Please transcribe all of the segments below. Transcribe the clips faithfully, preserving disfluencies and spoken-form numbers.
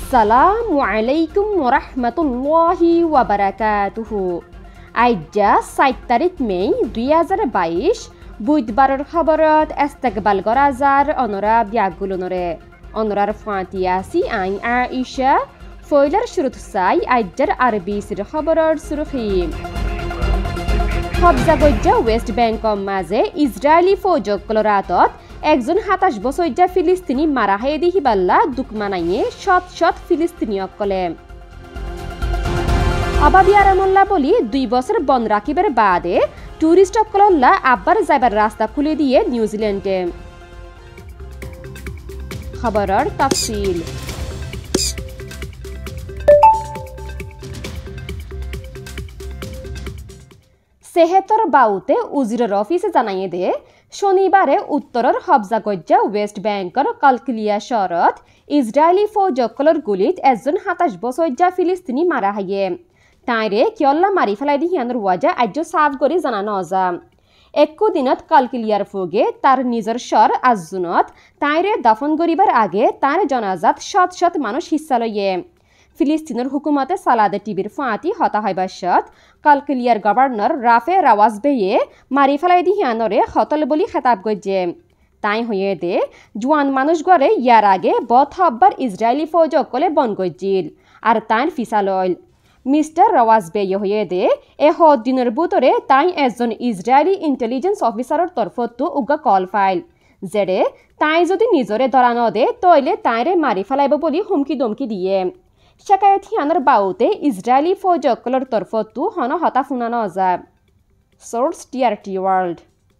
আসসালামু আলাইকুম ওয়া রাহমাতুল্লাহি ওয়া বারাকাতুহু। আইজা সাত তারিখ মে দুই হাজার বাইশ বুধবারের খবরত ইস্তেকবাল করা যার অনরা বিয়াগুলনরে অনরার ফাঁতি আসি আইন আইসা ফয়লার শুরুত চাই আইজার আরবিসির খবরের সুরখিম কবজা গজ্জা ওয়েস্ট ব্যাংকৰ মাঝে ইসরায়েলি ফৌজসকলৰ হাতত একজন সাতাশ বছৰীয়া ফিলিস্তিনি মাৰা হে দেখিবাল্লা দুখ মানাইয়ে শত শত ফিলিস্তিনিয়কলে অবাবি আরামল্লা বলি দুই বছর বন্ধ রাখিবার বাদে টুরিস্টসকলল্লা আব্বার যাইবার রাস্তা খুলে দিয়ে নিউজিল্যান্ডে। খবরের তাফসিল সেহেতর বাউতে উজিরের অফিসে জানাইয়ে দে শনিবারে উত্তরের হবজা গজ্জা ওয়েস্ট ব্যাংকৰ কালকিলিয়া শহরত ইসরায়েলি ফৌজসকলৰ গুলিত এজন সাতাশ বছৰীয়া ফিলিস্তিনি মারা হাইয়ে তাইরে কিয়ল্লা মারি ফেলাই দি হিয়ানোর ওয়াজা আজ্য সাফ করে জানানো অজা একু দিনত কালকিলিয়ার ফোগে তার নিজের স্বর আজজুনত তাইরে দফন করিবার আগে তার জনাজাত শত শত মানুষ হিস্সা লইয়ে ফিলিস্তিনের হুকুমতে সালাদে টিভির ফাঁতি হতা হইবার সত কালকিলিয়ার গভর্নর রাফে রাওয়াজ বেয়ে মারি ফেলাই দি হিয়ানরে হতল বলি খেতাব গজ্জে তাই হইয়ে দে জোয়ান মানুষ গড়ে ইয়ার আগে বথ হব্বার ইসরায়েলি ফৌজসকলে বন গজ্জিল আর তাইন ফিসা লইল মিস্টার রাওয়াজ বেয়ে হইয়ে দে এ হদ দিনের বুতরে তাই এজন ইসরায়েলি ইন্টেলিজেন্স অফিসারের তরফতো উগা কল ফাইল যেড়ে তাই যদি নিজরে ধরা নদে তইলে তাইরে মারি ফেলাইব বলি হুমকি দমকি দিয়ে শেকায়ত হিয়ানোর বাউতে ইসরায়েলি ফৌজসকলৰ তরফতো হন হতা ফুনানো যা সোর্স টিআরটি ওয়ার্ল্ড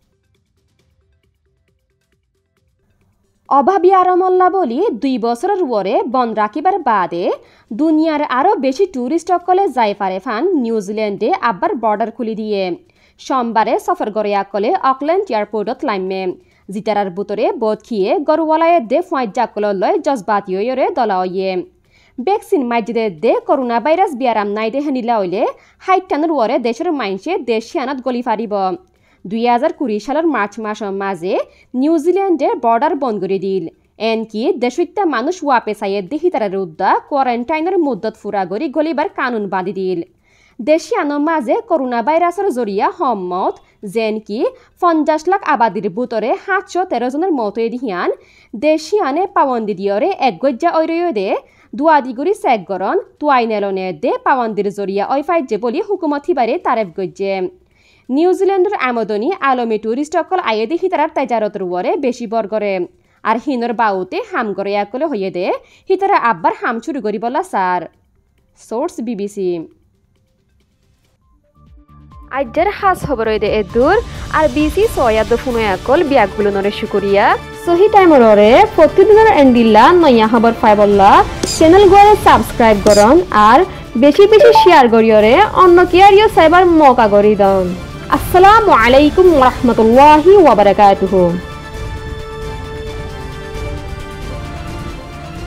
অভাবী আরমল্লা বলি দুই বছরের ওরে বন্ধ রাখিবার বাদে দুনিয়ার আরও বেশি টুরিস্টসকলে যাই পারে ফান নিউজিল্যান্ডে আব্বার বর্ডার খুলি দিয়ে সোমবারে সফর গড়িয়াকলে অকল্যান্ড এয়ারপোর্টত লাইমে জিতারার বুতরে বোধ খিয়ে গরুওয়ালায় দে ফাঁজাকললৈ জজবাতিয়রে দলাইয়ে ভ্যাকসিন মাইজে দে করোনা ভাইরাস বিয়ারাম নাই দে হানিলা হইলে হাইটানোর ওরে দেশের মাইনসে দেশিয়ানত গলি ফারিব দুই হাজার কুড়ি সালের মার্চ মাসের মাঝে নিউজিল্যান্ডে বর্ডার বন্ধ করে দিল এনকি দেশত্যা মানুষ ওয়াপে চাইয়ে দেহিতারের উদ্দা কোয়ারেন্টাইনের মুদ্দত ফুরা গড়ি গলিবার কানুন বাঁধি দিল দেশিয়ানোর মাঝে করোনা ভাইরাসের জরিয়া হম্মত যেনকি পঞ্চাশ লাখ আবাদির বুতরে সাতশো তেরো জনের মতো দিহিয়ান দেশিয়ানে পাবন্দি দিয়রে এক গজ্জা ঐরয় দে দুয়াদিগুড়ি চেকগরণ তুয়াই নেলনে দে পাবন্দির জরিয়া ঐফাইজে বলি হুকুমত হিবারে তারেফ গজ্জে নিউজিল্যান্ডের আমদনি আলমী টুরিস্টসকল আয়ে দেখি তারার তেজারতের ওরে বেশি বরগরে আর হিনর বাউতে হাম করে একলে হইয়ে দে হিতারা আব্বার হাম চুরি করি বলা সার সোর্স বিবিসি আজ্জার হাস খবর দে এদুর আর বিসি সয়াদ ফুনো একল বিয়াগুলো নরে শুকরিয়া সহি টাইমরে প্রতিদিনের এন্ডিল্লা নয়া খবর পাইবল্লা চ্যানেল গড়ে সাবস্ক্রাইব করন আর বেশি বেশি শেয়ার করিয়রে অন্য কেয়ারিও সাইবার মৌকা করি দন। আসসালামু আলাইকুম ওয়া রাহমাতুল্লাহি ওয়া বারাকাতুহু।